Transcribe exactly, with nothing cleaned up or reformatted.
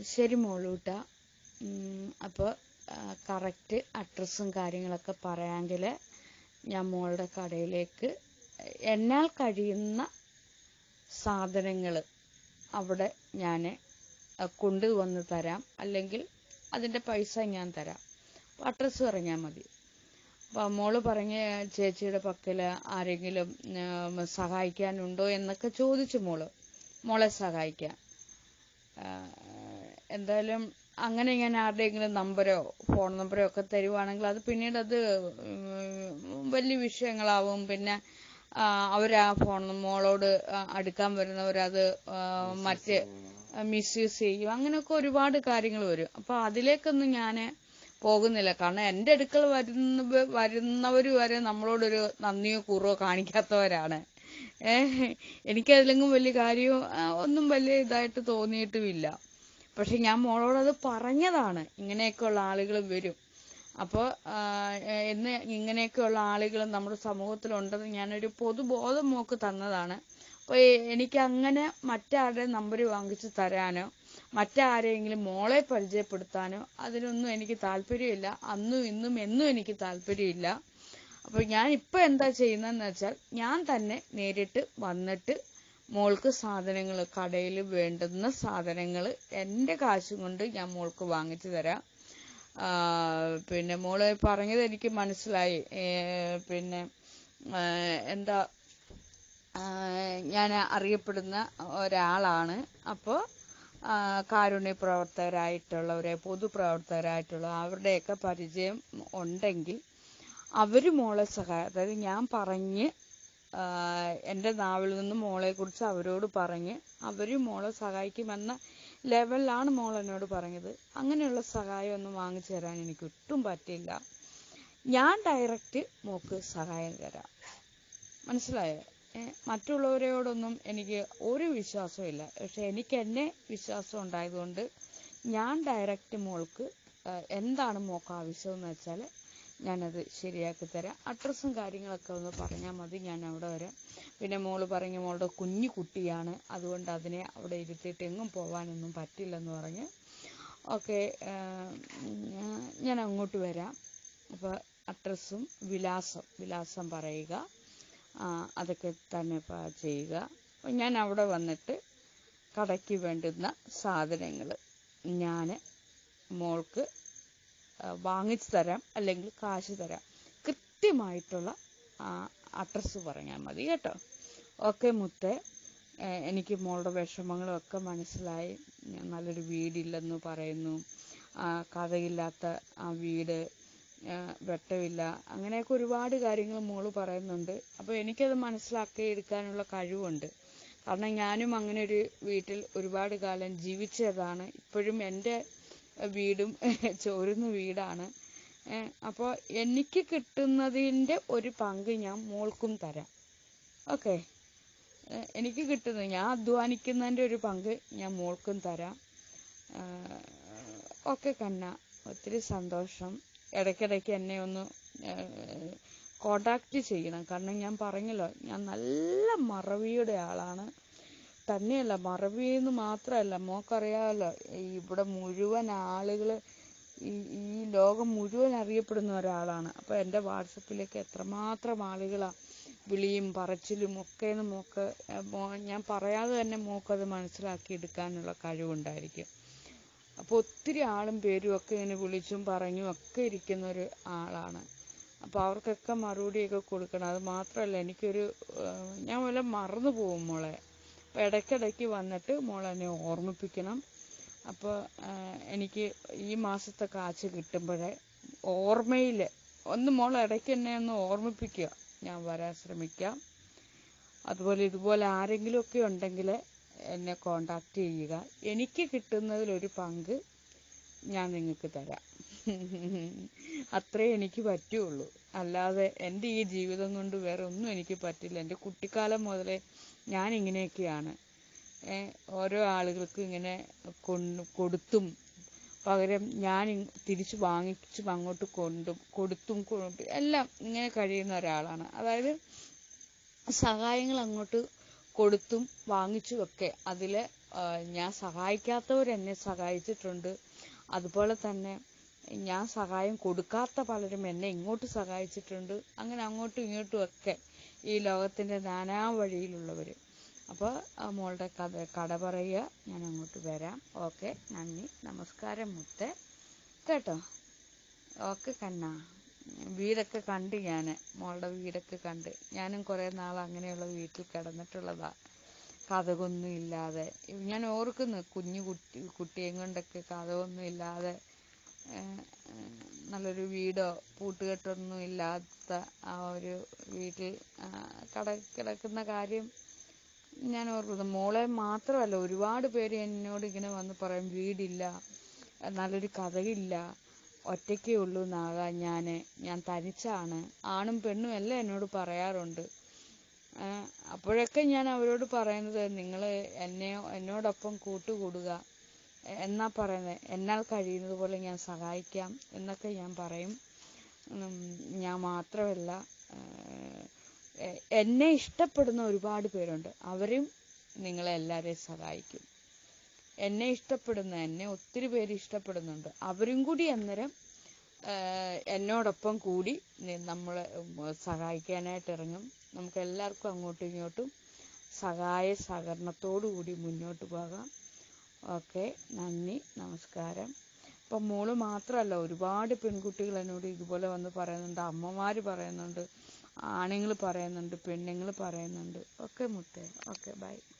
ശരി മോളൂട്ട. അപ്പോൾ കറക്റ്റ് അഡ്രസ്സും കാര്യങ്ങളൊക്കെ പറയാമെങ്കിൽ ഞാൻ മോളുടെ കടയിലേക്ക് എന്നാൽ കഴിയുന്ന സാധനങ്ങൾ അവിടെ ഞാൻ കൊണ്ടുവന്ന് തരാം, അല്ലെങ്കിൽ അതിൻ്റെ പൈസ ഞാൻ തരാം. അപ്പോൾ അഡ്രസ്സ് പറഞ്ഞാൽ മതി. അപ്പോൾ മോള് പറഞ്ഞ ചേച്ചിയുടെ പക്കൽ ആരെങ്കിലും സഹായിക്കാനുണ്ടോ എന്നൊക്കെ ചോദിച്ചു മോള് മോളെ സഹായിക്കാൻ. എന്തായാലും അങ്ങനെ ഞാൻ ആരുടെയെങ്കിലും നമ്പരോ ഫോൺ നമ്പരോ ഒക്കെ തരുവാണെങ്കിൽ അത് പിന്നീട് അത് വലിയ വിഷയങ്ങളാവും. പിന്നെ അവരാ ഫോൺ മോളോട് അടുക്കാൻ വരുന്നവരത് മറ്റ് മിസ്യൂസ് ചെയ്യും. അങ്ങനെയൊക്കെ ഒരുപാട് കാര്യങ്ങൾ വരും. അപ്പോൾ അതിലേക്കൊന്നും ഞാൻ പോകുന്നില്ല. കാരണം എൻ്റെ അടുക്കൽ വരുന്ന വരുന്നവർ വരെ നമ്മളോടൊരു നന്ദിയോ കൂറോ കാണിക്കാത്തവരാണ്. ഏഹ് എനിക്കതിലെങ്കിലും വലിയ കാര്യമോ ഒന്നും വലിയ ഇതായിട്ട് തോന്നിയിട്ടുമില്ല. പക്ഷെ ഞാൻ മോളോടത് പറഞ്ഞതാണ്, ഇങ്ങനെയൊക്കെയുള്ള ആളുകൾ വരും. അപ്പോൾ എന്ന് ഇങ്ങനെയൊക്കെയുള്ള ആളുകൾ നമ്മുടെ സമൂഹത്തിലുണ്ടെന്ന് ഞാനൊരു പൊതുബോധം മോക്ക് തന്നതാണ്. അപ്പോൾ എനിക്ക് അങ്ങനെ മറ്റാരുടെ നമ്പർ വാങ്ങിച്ച് തരാനോ മറ്റാരെങ്കിലും മോളെ പരിചയപ്പെടുത്താനോ അതിനൊന്നും എനിക്ക് താല്പര്യമില്ല. അന്നും ഇന്നും എന്നും എനിക്ക് താല്പര്യമില്ല. അപ്പോൾ ഞാൻ ഇപ്പോൾ എന്താ ചെയ്യുന്നതെന്ന് വെച്ചാൽ ഞാൻ തന്നെ നേരിട്ട് വന്നിട്ട് മോൾക്ക് സാധനങ്ങൾ, കടയിൽ വേണ്ടുന്ന സാധനങ്ങൾ എൻ്റെ കാശും കൊണ്ട് ഞാൻ മോൾക്ക് വാങ്ങിച്ചു തരാം. പിന്നെ മോള് പറഞ്ഞത് എനിക്ക് മനസ്സിലായി. പിന്നെ എന്താ ഞാൻ അറിയപ്പെടുന്ന ഒരാളാണ്. അപ്പോൾ കാരുണ്യ പ്രവർത്തകരായിട്ടുള്ളവരെ, പൊതുപ്രവർത്തകരായിട്ടുള്ള അവരുടെയൊക്കെ പരിചയം ഉണ്ടെങ്കിൽ അവർ മോളെ സഹായം, അതായത് ഞാൻ പറഞ്ഞ് എൻ്റെ നാവിൽ നിന്ന് മോളെക്കുറിച്ച് അവരോട് പറഞ്ഞ് അവർ മോളെ സഹായിക്കുമെന്ന ലെവലിലാണ് മോൾ എന്നോട് പറഞ്ഞത്. അങ്ങനെയുള്ള സഹായമൊന്നും വാങ്ങിച്ചു തരാൻ എനിക്ക് ഒട്ടും പറ്റില്ല. ഞാൻ ഡയറക്റ്റ് മോക്ക് സഹായം തരാം. മനസ്സിലായോ? മറ്റുള്ളവരോടൊന്നും എനിക്ക് ഒരു വിശ്വാസവും ഇല്ല. പക്ഷെ എനിക്ക് എന്നെ വിശ്വാസം ഉണ്ടായതുകൊണ്ട് ഞാൻ ഡയറക്റ്റ് മോൾക്ക് എന്താണ് മോക്ക് ആവശ്യമെന്ന് വെച്ചാൽ ഞാനത് ശരിയാക്കി തരാം. അഡ്രസ്സും കാര്യങ്ങളൊക്കെ ഒന്ന് പറഞ്ഞാൽ മതി, ഞാൻ അവിടെ വരാം. പിന്നെ മോള് പറഞ്ഞ് മോളുടെ കുഞ്ഞു കുട്ടിയാണ്, അതുകൊണ്ട് അതിനെ അവിടെ ഇരുത്തിയിട്ട് എങ്ങും പോകാനൊന്നും പറ്റില്ലെന്ന് പറഞ്ഞ് ഓക്കെ, ഞാൻ അങ്ങോട്ട് വരാം. അപ്പോൾ അഡ്രസ്സും വിലാസം വിലാസം പറയുക, അതൊക്കെ തന്നെ ചെയ്യുക. അപ്പം ഞാൻ അവിടെ വന്നിട്ട് കടയ്ക്ക് വേണ്ടുന്ന സാധനങ്ങൾ ഞാൻ മോൾക്ക് വാങ്ങിച്ചു തരാം, അല്ലെങ്കിൽ കാശ് തരാം. കൃത്യമായിട്ടുള്ള അഡ്രസ്സ് പറഞ്ഞാൽ മതി കേട്ടോ. ഓക്കെ മുത്തേ, എനിക്ക് മോളുടെ വിഷമങ്ങളൊക്കെ മനസ്സിലായി. നല്ലൊരു വീടില്ലെന്ന് പറയുന്നു, കഥയില്ലാത്ത ആ വീട്, വെട്ടമില്ല, അങ്ങനെയൊക്കെ ഒരുപാട് കാര്യങ്ങൾ മോള് പറയുന്നുണ്ട്. അപ്പോൾ എനിക്കത് മനസ്സിലാക്കി എടുക്കാനുള്ള കഴിവുണ്ട്. കാരണം ഞാനും അങ്ങനെ ഒരു വീട്ടിൽ ഒരുപാട് കാലം ജീവിച്ചതാണ്. ഇപ്പോഴും എൻ്റെ വീടും ചോരുന്ന വീടാണ്. അപ്പോൾ എനിക്ക് കിട്ടുന്നതിൻ്റെ ഒരു പങ്ക് ഞാൻ മോൾക്കും തരാം. ഓക്കെ, എനിക്ക് കിട്ടുന്നത്, ഞാൻ അധ്വാനിക്കുന്നതിൻ്റെ ഒരു പങ്ക് ഞാൻ മോൾക്കും തരാം. ഓക്കെ കണ്ണ, ഒത്തിരി സന്തോഷം. ഇടയ്ക്കിടയ്ക്ക് എന്നെ ഒന്ന് കോണ്ടാക്റ്റ് ചെയ്യണം. കാരണം ഞാൻ പറഞ്ഞല്ലോ, ഞാൻ നല്ല മറവിയുടെ ആളാണ്. തന്നെയല്ല, മറവിയെന്ന് മാത്രമല്ല, മോക്കറിയാമല്ലോ, ഇവിടെ മുഴുവൻ ആളുകൾ, ഈ ഈ ലോകം മുഴുവൻ അറിയപ്പെടുന്ന ഒരാളാണ്. അപ്പോൾ എൻ്റെ വാട്സപ്പിലേക്ക് എത്രമാത്രം ആളുകളാണ് വിളിയും പറച്ചിലും ഒക്കെയെന്ന് മോക്ക് ഞാൻ പറയാതെ തന്നെ മോക്കത് മനസ്സിലാക്കി എടുക്കാനുള്ള കഴിവുണ്ടായിരിക്കും. അപ്പോൾ ഒത്തിരി ആളും പേരും ഒക്കെ ഇങ്ങനെ വിളിച്ചും പറഞ്ഞും ഒക്കെ ഇരിക്കുന്ന ഒരു ആളാണ്. അപ്പോൾ അവർക്കൊക്കെ മറുപടിയൊക്കെ കൊടുക്കണം. അത് മാത്രമല്ല, എനിക്കൊരു ഞാൻ വല്ല മറന്നു പോകും മോളെ. അപ്പോൾ ഇടയ്ക്കിടയ്ക്ക് വന്നിട്ട് മോളെന്നെ ഓർമ്മിപ്പിക്കണം. അപ്പോൾ എനിക്ക് ഈ മാസത്തെ കാശ് കിട്ടുമ്പോഴേ ഓർമ്മയിൽ ഒന്ന് മോൾ ഇടയ്ക്ക് എന്നെ ഒന്ന് ഓർമ്മിപ്പിക്കുക, ഞാൻ വരാൻ ശ്രമിക്കാം. അതുപോലെ ഇതുപോലെ ആരെങ്കിലുമൊക്കെ ഉണ്ടെങ്കിൽ എന്നെ കോണ്ടാക്റ്റ് ചെയ്യുക. എനിക്ക് കിട്ടുന്നതിലൊരു പങ്ക് ഞാൻ നിങ്ങൾക്ക് തരാം. അത്രേ എനിക്ക് പറ്റുള്ളൂ. അല്ലാതെ എൻ്റെ ഈ ജീവിതം കൊണ്ട് വേറെ ഒന്നും എനിക്ക് പറ്റില്ല. എൻ്റെ കുട്ടിക്കാലം മുതലേ ഞാൻ ഇങ്ങനെയൊക്കെയാണ്. ഓരോ ആളുകൾക്ക് ഇങ്ങനെ കൊണ്ട് കൊടുത്തും പകരം ഞാൻ തിരിച്ച് വാങ്ങിച്ചും അങ്ങോട്ട് കൊണ്ടും കൊടുത്തും എല്ലാം ഇങ്ങനെ കഴിയുന്ന ഒരാളാണ്. അതായത് സഹായങ്ങൾ അങ്ങോട്ട് കൊടുത്തും വാങ്ങിച്ചുമൊക്കെ അതിൽ ഞാൻ സഹായിക്കാത്തവർ എന്നെ സഹായിച്ചിട്ടുണ്ട്. അതുപോലെ തന്നെ ഞാൻ സഹായം കൊടുക്കാത്ത പലരും എന്നെ ഇങ്ങോട്ട് സഹായിച്ചിട്ടുണ്ട്. അങ്ങനെ അങ്ങോട്ടും ഇങ്ങോട്ടും ഒക്കെ ഈ ലോകത്തിൻ്റെ നാനാ വഴിയിലുള്ളവർ. അപ്പോൾ മോളുടെ കഥ കട പറയുക, ഞാൻ അങ്ങോട്ട് വരാം. ഓക്കെ, നന്ദി, നമസ്കാരം മുത്തേ, കേട്ടോ. ഓക്കെ കണ്ണാ. വീടൊക്കെ കണ്ട് ഞാൻ, മോളുടെ വീടൊക്കെ കണ്ട്. ഞാനും കുറേ നാൾ അങ്ങനെയുള്ള വീട്ടിൽ കിടന്നിട്ടുള്ളതാ, കതകൊന്നും ഇല്ലാതെ. ഞാൻ ഓർക്കുന്നു കുഞ്ഞു കുട്ടി കുട്ടിയും കൊണ്ടൊക്കെ കതകൊന്നും ഇല്ലാതെ നല്ലൊരു വീടോ പൂട്ടുകെട്ടൊന്നും ഇല്ലാത്ത ആ ഒരു വീട്ടിൽ കട കിടക്കുന്ന കാര്യം ഞാൻ ഓർക്കുന്നു. മോളെ മാത്രമല്ല, ഒരുപാട് പേര് എന്നോട് ഇങ്ങനെ വന്ന് പറയും, വീടില്ല, നല്ലൊരു കതകില്ല, ഒറ്റയ്ക്കേ ഉള്ളൂ നാഗ, ഞാൻ ഞാൻ തനിച്ചാണ്. ആണും പെണ്ണും എല്ലാം എന്നോട് പറയാറുണ്ട്. അപ്പോഴൊക്കെ ഞാൻ അവരോട് പറയുന്നത്, നിങ്ങൾ എന്നെ എന്നോടൊപ്പം കൂട്ടുകൂടുക എന്നാ പറയുന്നത്, എന്നാൽ കഴിയുന്നത് പോലെ ഞാൻ സഹായിക്കാം എന്നൊക്കെ ഞാൻ പറയും. ഞാൻ മാത്രമല്ല, എന്നെ ഇഷ്ടപ്പെടുന്ന ഒരുപാട് പേരുണ്ട്, അവരും നിങ്ങളെല്ലാവരെയും സഹായിക്കും. എന്നെ ഇഷ്ടപ്പെടുന്ന, എന്നെ ഒത്തിരി പേര് ഇഷ്ടപ്പെടുന്നുണ്ട്, അവരും കൂടി അന്നേരം എന്നോടൊപ്പം കൂടി നമ്മളെ സഹായിക്കാനായിട്ട് ഇറങ്ങും. നമുക്ക് എല്ലാവർക്കും അങ്ങോട്ടും ഇങ്ങോട്ടും സഹായ സഹകരണത്തോടു കൂടി മുന്നോട്ട് പോകാം. ഓക്കെ, നന്ദി, നമസ്കാരം. ഇപ്പം മോള് മാത്രമല്ല, ഒരുപാട് പെൺകുട്ടികൾ എന്നോട് ഇതുപോലെ വന്ന് പറയുന്നുണ്ട്, അമ്മമാർ പറയുന്നുണ്ട്, ആണുങ്ങൾ പറയുന്നുണ്ട്, പെണ്ണുങ്ങൾ പറയുന്നുണ്ട്. ഓക്കെ മുത്തേ, ഓക്കെ, ബൈ.